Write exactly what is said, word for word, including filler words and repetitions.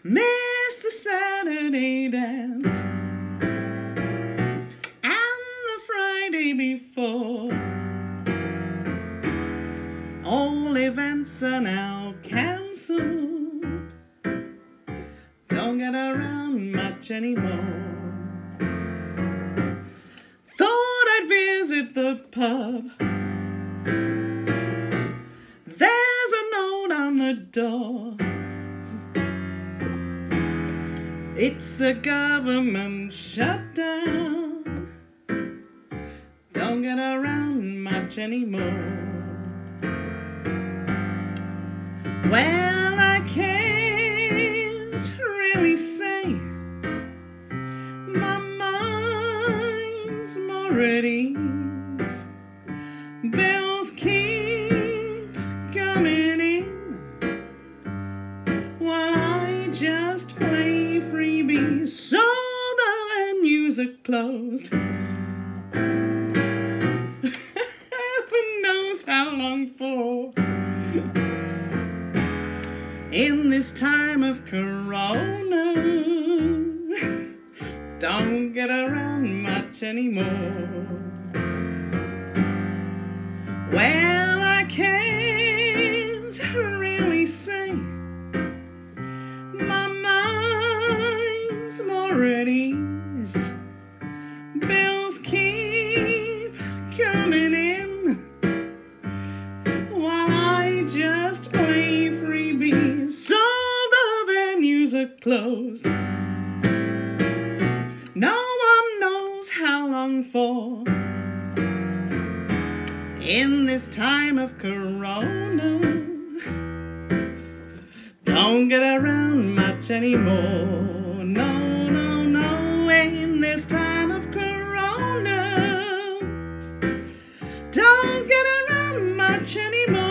Miss the Saturday dance and the Friday before. All events are now cancelled. Don't get around much anymore. Thought I'd visit the pub. There's a note on the door. It's a government shutdown. Don't get around much anymore. Well, I can't really say. My mind's more at ease. Bills keep coming in while I just play freebies, so the venues are closed. Heaven knows how long for. In this time of corona, don't get around much anymore. Well, I can't really say. My mind's more at ease. Bills keep coming in while I just play freebies, so the venues are closed. No one knows how long for. In this time of corona, don't get around much anymore. No, no, no, in this time of corona, don't get around much anymore.